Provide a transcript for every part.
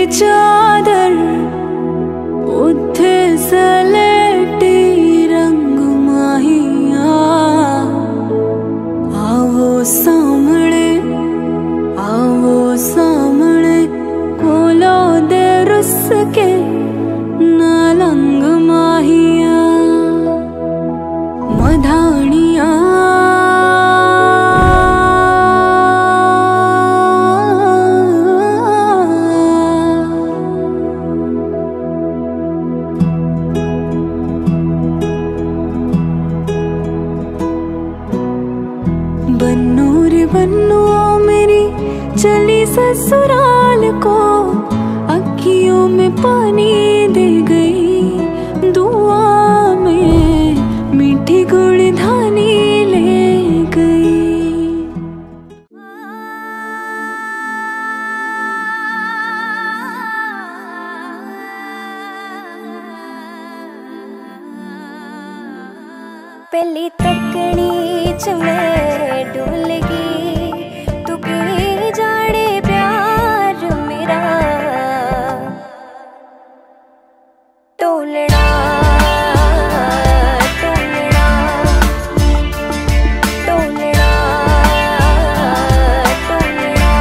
चादर उथे सलेटी रंग माहिया आवो सामने कोलो दे रुस के नालंग माहिया मधानिया बन्नू रे बन्नू मेरी चली ससुराल को अखियों में पानी दे गई दुआ में मीठी गुड़ धानी ले गई। पहली तकनी च मैं डुल गई तू की जाने प्यार मेरा टोलना टोलना टोलना टोलना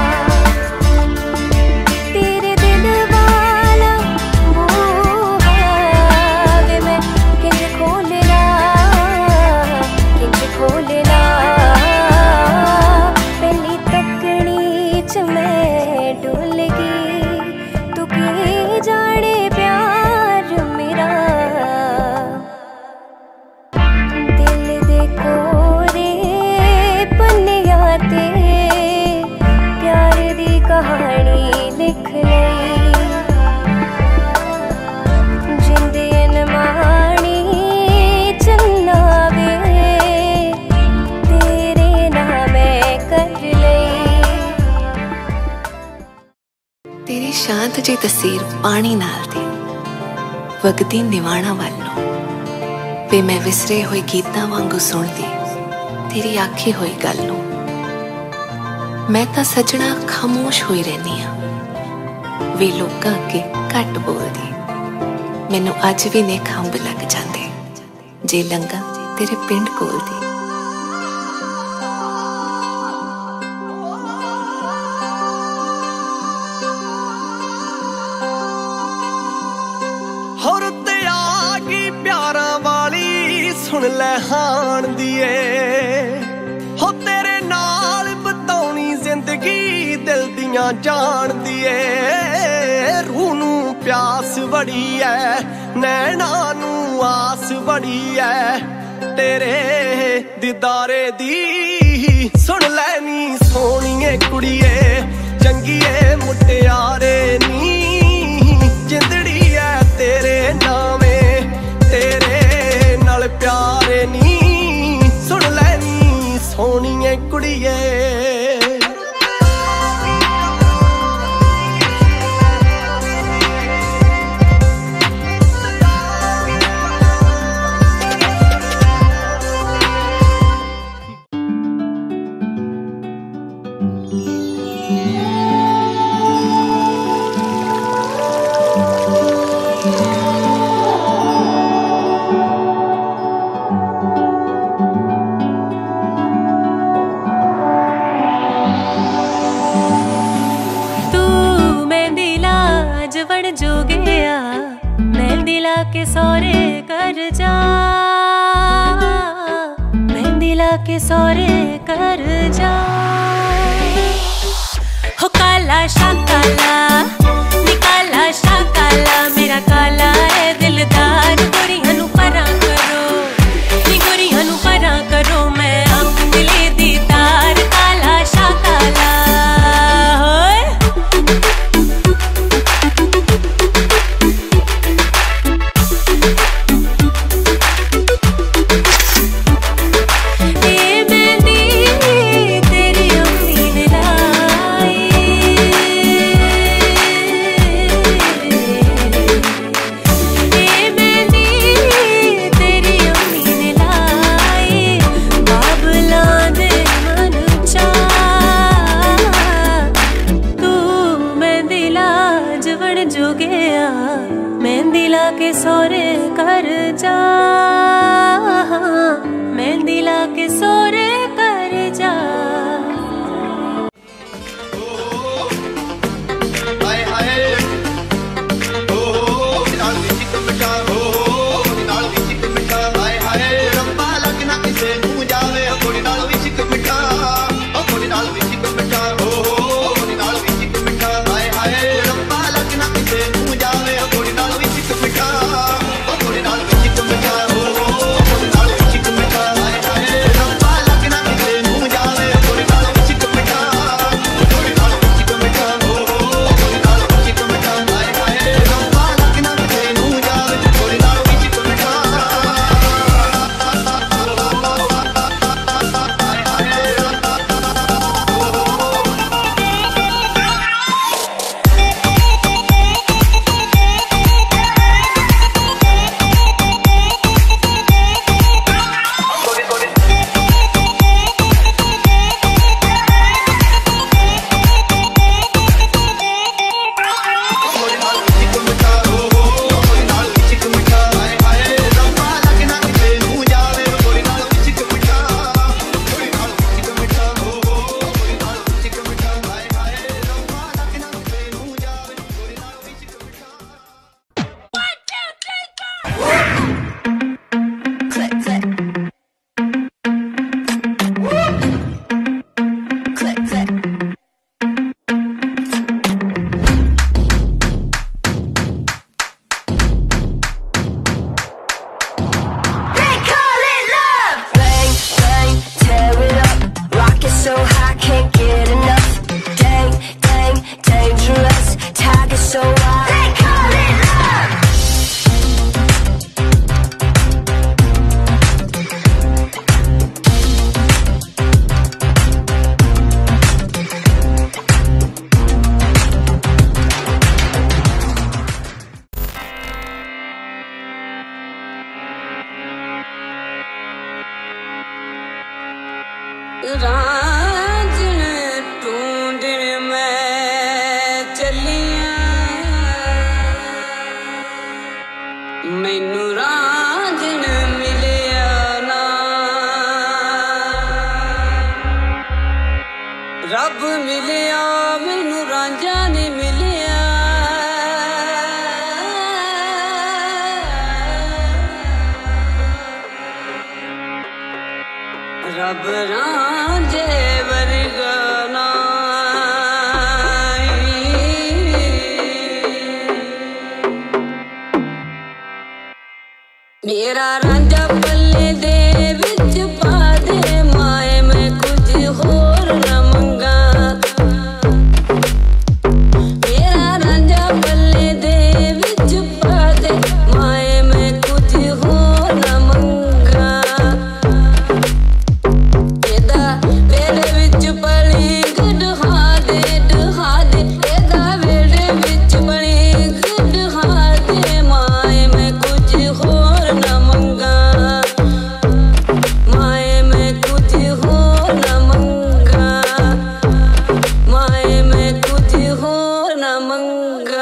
तेरे दिल वाला बूहा वे मैं किंज खोलना पहली तकनी च मैं डुल गई तू की जाने प्यार मेरा दिल दे कोरे पन्निया ते प्यार दी कहानी लिख लई जिंदे अनमानी चलना वे तेरी शांत जी तस्वीर पानी नाल दी वगदी निवाणा वालों वे मैं विसरे हुए गीतां वांगू सुनदी तेरी आखी हुई गल नूं मैं तां सजना खामोश हुई रहनी आ वे लोकां अगे घट बोलदी मैनू अज भी ने खंब लग जांदे जे लंघा तेरे पिंड कोल दी। सुन ले हान दिए हो तेरे नाल बताउनी जिंदगी दिल दियां जान दिए रूह नू प्यास बड़ी है नैना नू आस बड़ी है तेरे दीदारे दी सुन लैनी सोहणीए कुड़िए चंगीए मुटियारे नी जिंदड़ी है तेरे नामे तेरे नाल प्यारे नी सुन लैनी सोहणीए कुड़िए। जो गया मेहंदी ला के सौरे कर जा मेहंदी ला के सौरे कर जा हो काला शाकाला निकाला शाकाला मेरा काला है दिलदार गोरियां नू परा करो नी गोरियां नू परा करो मैं अंगली दी तार काला शाकाला ते के सोरे कर जा, मेहंदी ला के सोरे कर जा। रांझन ढूंढण मैं चलिया, मैनू रांझन मिलिया ना। रब मिलिया मैनू रांझा नहीं मिलिया। रब रांझे वर्गा मेरा रांझा पल्ले दे विच पा दे, माए मैं कुछ होर न मंगा। मेरा रांझा पल्ले दे विच पा दे, माए मैं कुछ होर न मंगा। एदा वेड़े विच पली गढ़ा दे डहा दे, एदा वेड़े विच पली गढ़ा दे, माए मैं कुछ होर न मंगा। माए मैं कुछ होर न मंगा। माए मैं कुछ होर न मंगा।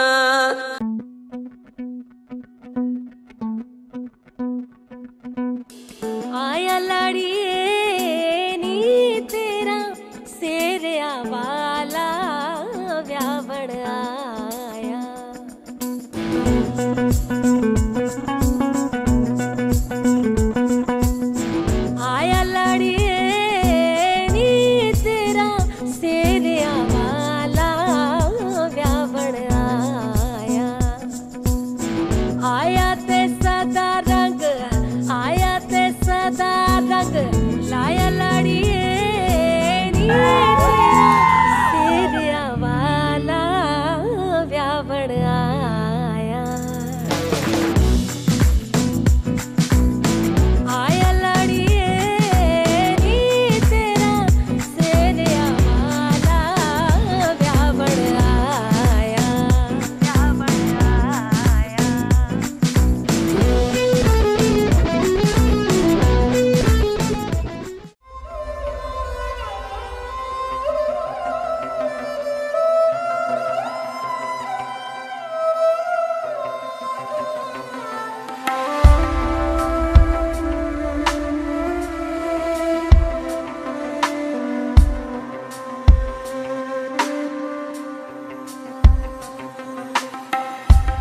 आया लाड़िए नी तेरा सेरिया वाला व्यावण आया। आया लाड़िए नी तेरा सेरिया वाला व्यावण आया। आया ते सदा रंग, आया ते सदा रंग, लाया लाड़िए नी तेरा सेरिया वाला व्यावण आया।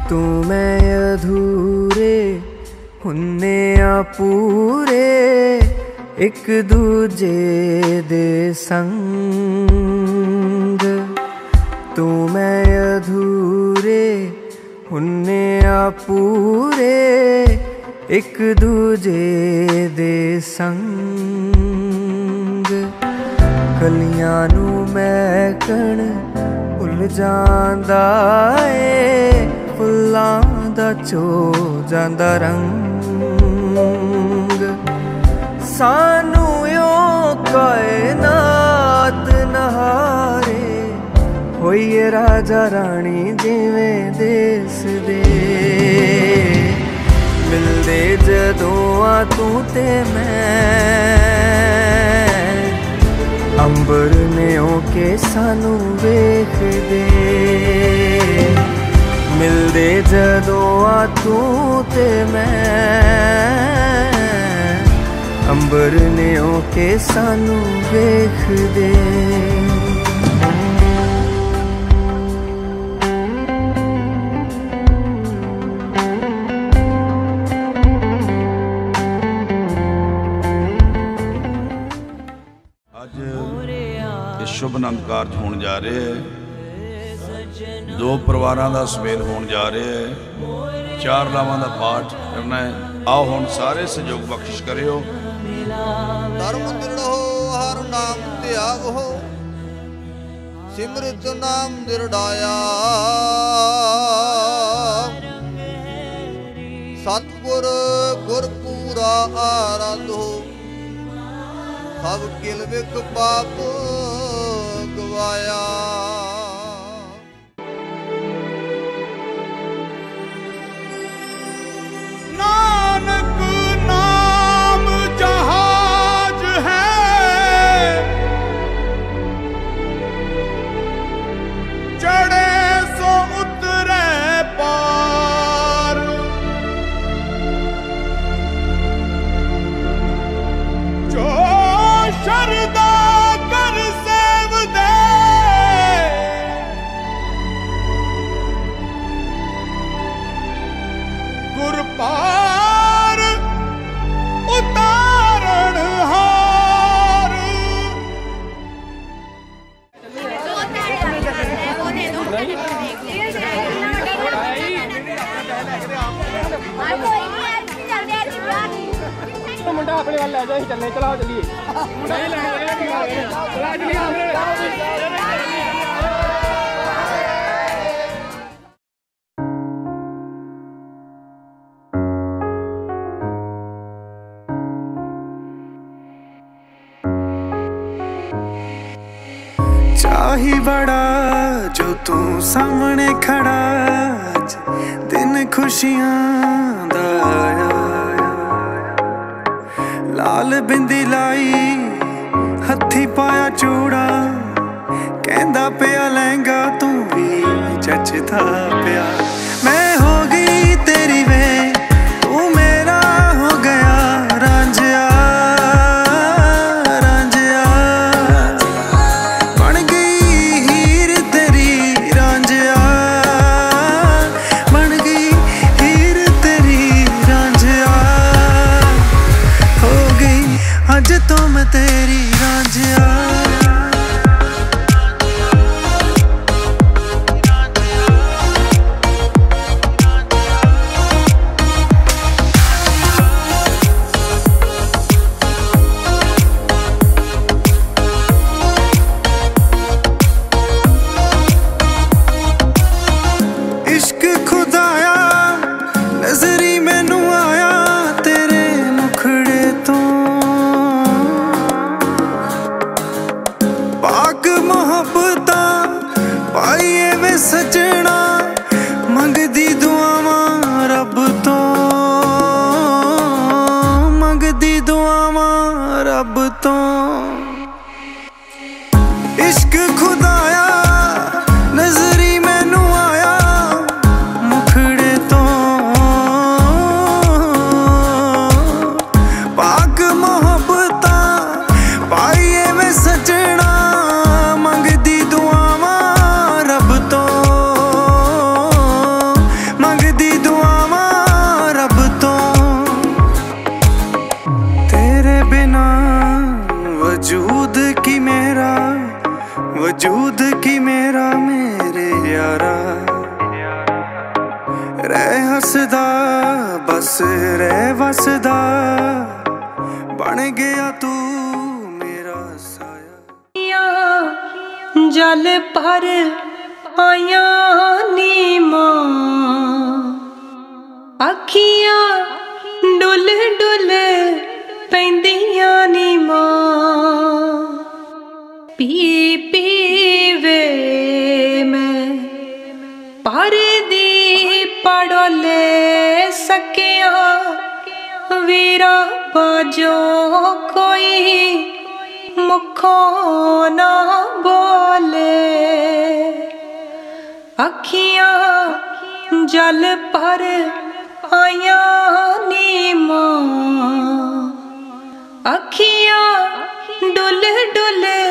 तू मैं अधूरे हुन्ने आ पूरे एक दूजे दे संग। तू मैं अधूरे हुन्ने आ पूरे एक दूजे दे संग। कलियां नू महकण भुल जांदा ए फुल्लां दा चो जांदा रंग। सानू यो कायनात नहारे होइए राजा रानी जिवें देस दे। मिलदे जदों आ तू ते मैं अंबर ने ओके सानू वेख दे। मिलदे जदों आ तू ते मैं अंबर ने ओके सानू वेख दे। शुभ आनंद कारज होने जा रहे हैं। दो परिवारों का समेल होने जा रहे हैं। 4 लावां का पाठ करना है। आओ हुण सारे सहयोग बख्शिश करियो। धर्म दृढ़ो हर नाम त्यागो सिमृत नाम दृढ़ाया। सतगुर गुरपूरा आराधो सब किल विक पाप गवाया। नानक नाम जहाज है चढ़े सो उतरे पार। जो शरदा कर सेव दे गुर पार उतारण हार। मुंडा अपने वाल लै जाओ चलने। चलाओ चलिए नहीं लैने चाही बड़ा जो तू सामने खड़ा दिन खुशियां दा आया। लाल बिंदी लाई हथी पाया चूड़ा कहंदा पिया लहंगा तू भी जचदा पिया। मैं हो गई तेरी वे तू मेरा हो गया रांझिया। आज तो मैं तेरी रांझिया। इश्क खुदाया नजरी मैनू आया तेरे मुखड़े तो। पाक मोहब्बता पाइए वे सजना मंगदी दुआवां रब तो। मंगदी दुआवां रब तो। इश्क खुदाया नजरी मैनू आया मुखड़े तो। पाक मोहब्बता पाइए वे सजना मंगदी दुआवां रब तो। मंग बस रह वसदा बन गया तू मेरा साया। जल पर आया नी मां अखियां डुल डुल पैंदियां नी मां पी पी वे मैं पर दी पड़ोले सकिया वीरा बाजो कोई मुखों ना बोले अखियां जल पर आया नी मां अखियां डुल डुल